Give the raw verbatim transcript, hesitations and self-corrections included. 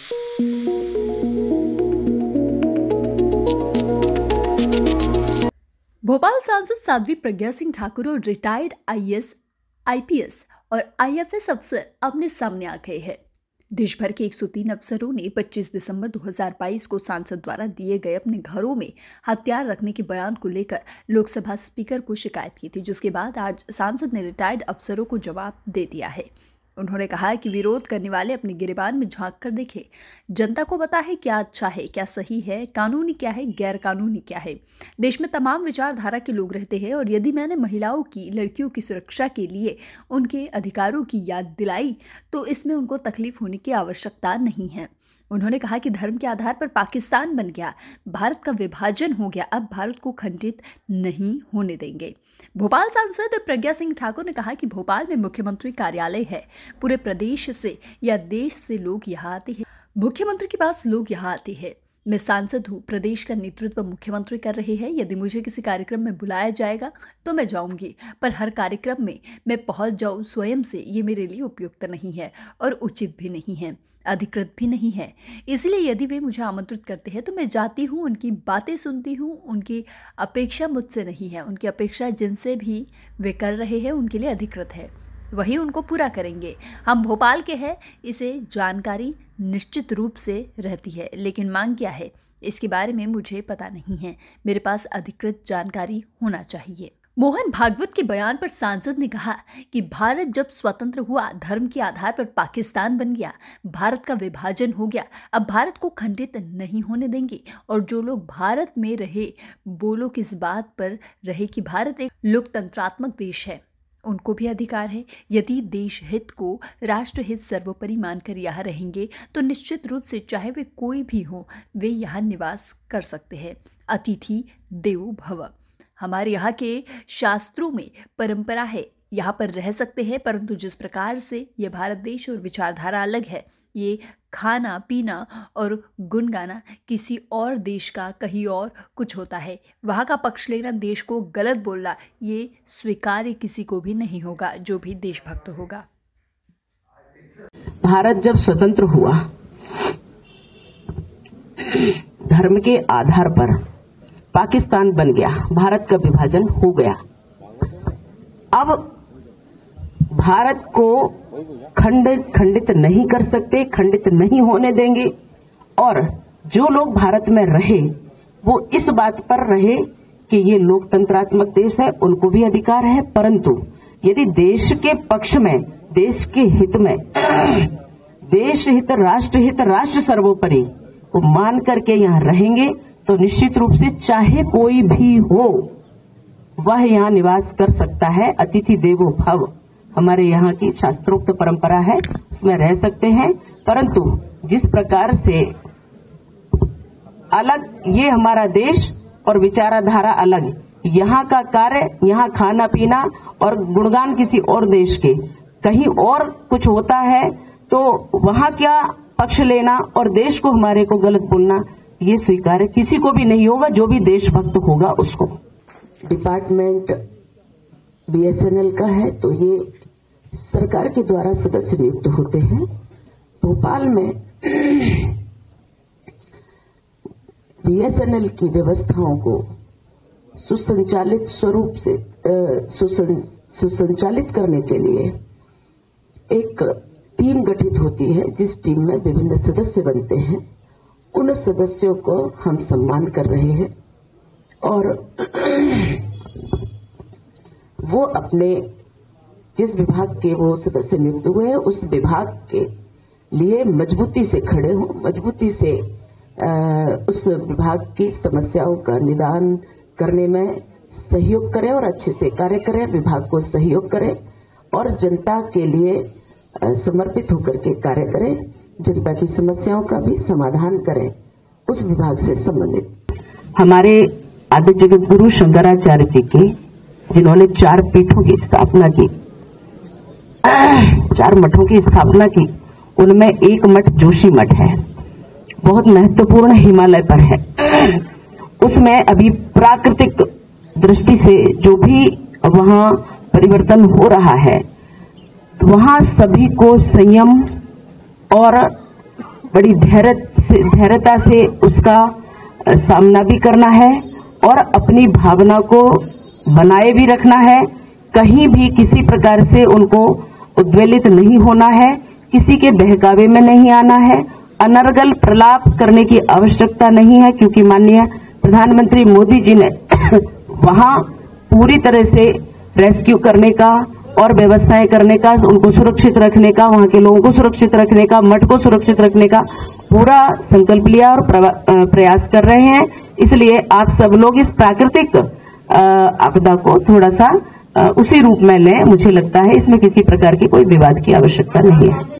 भोपाल सांसद साध्वी प्रज्ञा सिंह ठाकुर और retired IAS, IPS और आईएफएस अफसर अपने सामने आ गए हैं। देश भर के एक सौ तीन अफसरों ने पच्चीस दिसंबर दो हज़ार बाईस को सांसद द्वारा दिए गए अपने घरों में हथियार रखने के बयान को लेकर लोकसभा स्पीकर को शिकायत की थी, जिसके बाद आज सांसद ने रिटायर्ड अफसरों को जवाब दे दिया है। उन्होंने कहा कि विरोध करने वाले अपने गिरेबान में झांक कर देखें, जनता को पता है क्या अच्छा है, क्या सही है, कानूनी क्या है, गैर कानूनी क्या है। देश में तमाम विचारधारा के लोग रहते हैं और यदि मैंने महिलाओं की, लड़कियों की सुरक्षा के लिए उनके अधिकारों की याद दिलाई तो इसमें उनको तकलीफ होने की आवश्यकता नहीं है। उन्होंने कहा कि धर्म के आधार पर पाकिस्तान बन गया, भारत का विभाजन हो गया, अब भारत को खंडित नहीं होने देंगे। भोपाल सांसद प्रज्ञा सिंह ठाकुर ने कहा कि भोपाल में मुख्यमंत्री कार्यालय है, पूरे प्रदेश से या देश से लोग यहाँ आते हैं, मुख्यमंत्री के पास लोग यहाँ आते हैं। मैं सांसद हूँ, प्रदेश का नेतृत्व मुख्यमंत्री कर रहे हैं। यदि मुझे किसी कार्यक्रम में बुलाया जाएगा तो मैं जाऊंगी, पर हर कार्यक्रम में मैं पहुंच जाऊं स्वयं से, ये मेरे लिए उपयुक्त नहीं है और उचित भी नहीं है, अधिकृत भी नहीं है। इसलिए यदि वे मुझे आमंत्रित करते हैं तो मैं जाती हूँ, उनकी बातें सुनती हूँ। उनकी अपेक्षा मुझसे नहीं है, उनकी अपेक्षा जिनसे भी वे कर रहे हैं उनके लिए अधिकृत है, वही उनको पूरा करेंगे। हम भोपाल के हैं, इसे जानकारी निश्चित रूप से रहती है, लेकिन मांग क्या है इसके बारे में मुझे पता नहीं है। मेरे पास अधिकृत जानकारी होना चाहिए। मोहन भागवत के बयान पर सांसद ने कहा कि भारत जब स्वतंत्र हुआ, धर्म के आधार पर पाकिस्तान बन गया, भारत का विभाजन हो गया, अब भारत को खंडित नहीं होने देंगे। और जो लोग भारत में रहे वो लोग इस बात पर रहे कि भारत एक लोकतंत्रात्मक देश है, उनको भी अधिकार है। यदि देश हित को राष्ट्र हित सर्वोपरि मानकर यहाँ रहेंगे तो निश्चित रूप से चाहे वे कोई भी हो, वे यहाँ निवास कर सकते हैं। अतिथि देवो भव हमारे यहाँ के शास्त्रों में परंपरा है, यहाँ पर रह सकते हैं, परंतु जिस प्रकार से ये भारत देश और विचारधारा अलग है, ये खाना पीना और गुण गाना किसी और देश का कहीं और कुछ होता है, वहाँ का पक्ष लेना, देश को गलत बोलना, ये स्वीकार्य किसी को भी नहीं होगा, जो भी देशभक्त होगा। भारत जब स्वतंत्र हुआ, धर्म के आधार पर पाकिस्तान बन गया, भारत का विभाजन हो गया। अब भारत को खंडित खंडित नहीं कर सकते, खंडित नहीं होने देंगे। और जो लोग भारत में रहे वो इस बात पर रहे कि ये लोकतंत्रात्मक देश है, उनको भी अधिकार है। परंतु यदि देश के पक्ष में, देश के हित में, देश हित, राष्ट्र हित, राष्ट्र सर्वोपरि को मान करके यहाँ रहेंगे तो निश्चित रूप से चाहे कोई भी हो वह यहाँ निवास कर सकता है। अतिथि देवो भव हमारे यहाँ की शास्त्रोक्त परंपरा है, उसमें रह सकते हैं। परंतु जिस प्रकार से अलग ये हमारा देश और विचारधारा अलग, यहाँ का कार्य, यहाँ खाना पीना और गुणगान किसी और देश के, कहीं और कुछ होता है तो वहाँ क्या पक्ष लेना और देश को हमारे को गलत बोलना, ये स्वीकार किसी को भी नहीं होगा, जो भी देशभक्त होगा उसको। डिपार्टमेंट बीएसएनएल का है तो ये सरकार के द्वारा सदस्य नियुक्त होते हैं। भोपाल में बीएसएनएल की व्यवस्थाओं को सुसंचालित स्वरूप से सुसं, सुसंचालित करने के लिए एक टीम गठित होती है, जिस टीम में विभिन्न सदस्य बनते हैं। उन सदस्यों को हम सम्मान कर रहे हैं और वो अपने जिस विभाग के वो सदस्य नियुक्त हुए हैं उस विभाग के लिए मजबूती से खड़े हों, मजबूती से आ, उस विभाग की समस्याओं का निदान करने में सहयोग करें और अच्छे से कार्य करें, विभाग को सहयोग करें और जनता के लिए आ, समर्पित होकर के कार्य करें, जनता की समस्याओं का भी समाधान करें उस विभाग से संबंधित। हमारे आदि जगत गुरु शंकराचार्य जी की, जिन्होंने चार पीठों की स्थापना की, चार मठों की स्थापना की, उनमें एक मठ जोशी मठ है, बहुत महत्वपूर्ण, हिमालय पर है। उसमें अभी प्राकृतिक दृष्टि से जो भी वहां परिवर्तन हो रहा है, तो वहां सभी को संयम और बड़ी धैर्य से धैर्यता से उसका सामना भी करना है और अपनी भावना को बनाए भी रखना है। कहीं भी किसी प्रकार से उनको उद्वेलित नहीं होना है, किसी के बहकावे में नहीं आना है, अनर्गल प्रलाप करने की आवश्यकता नहीं है, क्योंकि माननीय प्रधानमंत्री मोदी जी ने वहां पूरी तरह से रेस्क्यू करने का और व्यवस्थाएं करने का, उनको सुरक्षित रखने का, वहां के लोगों को सुरक्षित रखने का, मठ को सुरक्षित रखने का पूरा संकल्प लिया और प्रयास कर रहे हैं। इसलिए आप सब लोग इस प्राकृतिक आपदा को थोड़ा सा उसी रूप में लें। मुझे लगता है इसमें किसी प्रकार की कोई विवाद की आवश्यकता नहीं है।